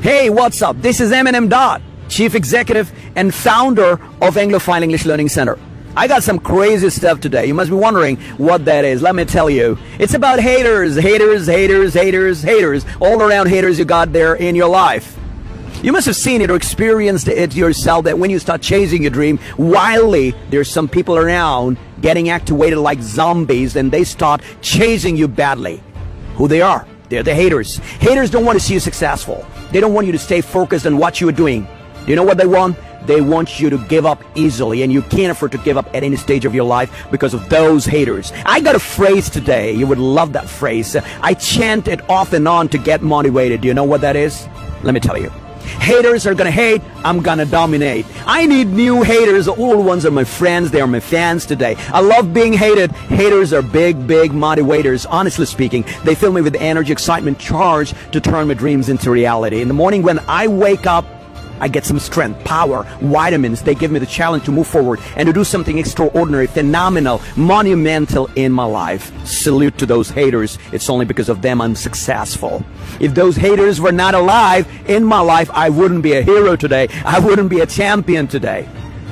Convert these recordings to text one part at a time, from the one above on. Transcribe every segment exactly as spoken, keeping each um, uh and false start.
Hey, what's up? This is Eminem Dot, Chief Executive and founder of Anglophile English Learning Center. I got some crazy stuff today. You must be wondering what that is. Let me tell you. It's about haters, haters, haters, haters, haters. All around haters you got there in your life. You must have seen it or experienced it yourself that when you start chasing your dream wildly, there's some people around getting activated like zombies and they start chasing you badly. Who they are? They're the haters. Haters don't want to see you successful. They don't want you to stay focused on what you are doing. Do you know what they want? They want you to give up easily, and you can't afford to give up at any stage of your life because of those haters. I got a phrase today. You would love that phrase. I chant it off and on to get motivated. Do you know what that is? Let me tell you. Haters are gonna hate, I'm gonna dominate. I need new haters. The old ones are my friends, they are my fans today. I love being hated. Haters are big, big motivators. Honestly speaking, they fill me with energy, excitement, charge to turn my dreams into reality. In the morning when I wake up, I get some strength, power, vitamins. They give me the challenge to move forward and to do something extraordinary, phenomenal, monumental in my life. Salute to those haters. It's only because of them I'm successful. If those haters were not alive in my life, I wouldn't be a hero today. I wouldn't be a champion today.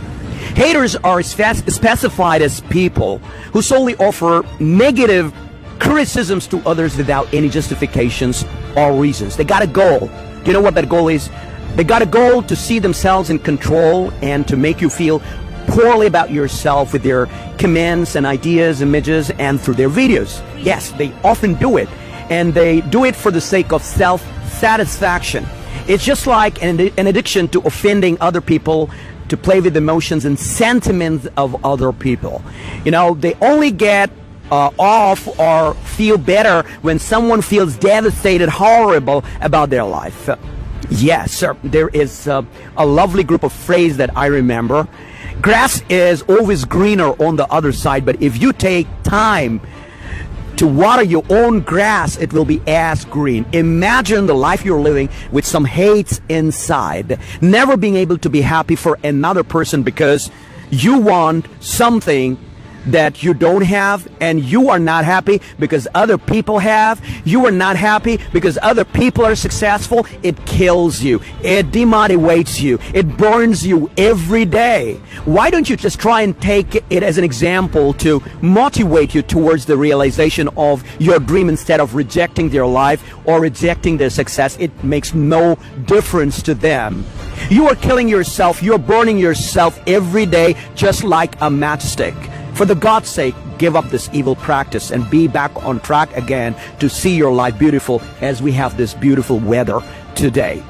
Haters are specified as people who solely offer negative criticisms to others without any justifications or reasons. They got a goal. Do you know what that goal is? They got a goal to see themselves in control and to make you feel poorly about yourself with their comments and ideas, images, and through their videos. Yes, they often do it, and they do it for the sake of self-satisfaction. It's just like an, an addiction to offending other people, to play with emotions and sentiments of other people. You know, they only get uh, off or feel better when someone feels devastated, horrible about their life. Yes, sir. There is uh, a lovely group of phrases that I remember. Grass is always greener on the other side, but if you take time to water your own grass, it will be as green. Imagine the life you're living with some hate inside, never being able to be happy for another person because you want something that you don't have, and you are not happy because other people have. You are not happy because other people are successful. It kills you. It demotivates you. It burns you every day. Why don't you just try and take it as an example to motivate you towards the realization of your dream instead of rejecting their life or rejecting their success? It makes no difference to them. You are killing yourself. You're burning yourself every day just like a matchstick. For the God's sake, give up this evil practice and be back on track again to see your life beautiful as we have this beautiful weather today.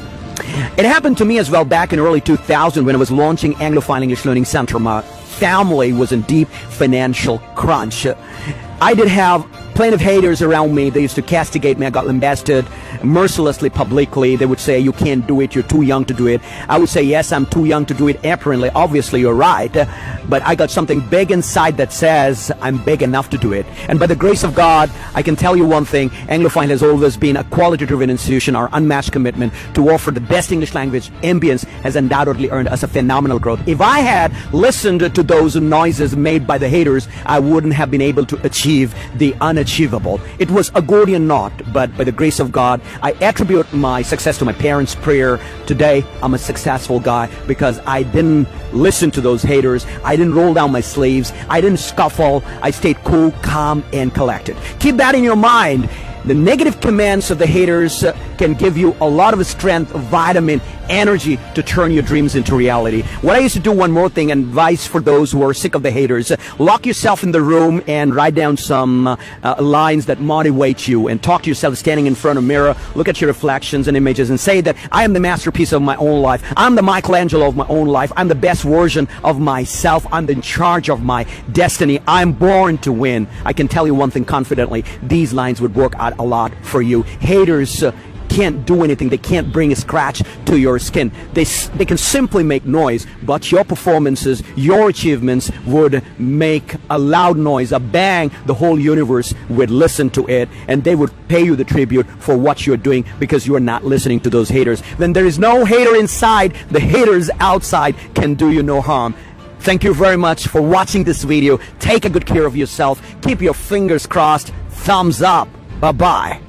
It happened to me as well back in early two thousand when I was launching Anglophile English Learning Center. My family was in deep financial crunch. I did have plenty of haters around me. They used to castigate me. I got lambasted mercilessly publicly. They would say, you can't do it, you're too young to do it. I would say, yes, I'm too young to do it. Apparently, obviously, you're right. But I got something big inside that says I'm big enough to do it. And by the grace of God, I can tell you one thing. Anglophile has always been a quality-driven institution. Our unmatched commitment to offer the best English language ambience has undoubtedly earned us a phenomenal growth. If I had listened to those noises made by the haters, I wouldn't have been able to achieve the unachievable. It was a Gordian knot, but by the grace of God, I attribute my success to my parents' prayer. Today, I'm a successful guy because I didn't listen to those haters. I didn't roll down my sleeves. I didn't scuffle. I stayed cool, calm, and collected. Keep that in your mind. The negative comments of the haters uh, can give you a lot of strength, vitamin, energy to turn your dreams into reality. What I used to do, one more thing, advice for those who are sick of the haters, uh, lock yourself in the room and write down some uh, uh, lines that motivate you and talk to yourself standing in front of a mirror, look at your reflections and images and say that I am the masterpiece of my own life. I'm the Michelangelo of my own life. I'm the best version of myself. I'm in charge of my destiny. I'm born to win. I can tell you one thing confidently, these lines would work out a lot for you. Haters uh, can't do anything. They can't bring a scratch to your skin. They, they can simply make noise, but your performances, your achievements would make a loud noise, a bang. The whole universe would listen to it, and they would pay you the tribute for what you're doing because you are not listening to those haters. When there is no hater inside, the haters outside can do you no harm. Thank you very much for watching this video. Take a good care of yourself. Keep your fingers crossed. Thumbs up. Bye-bye.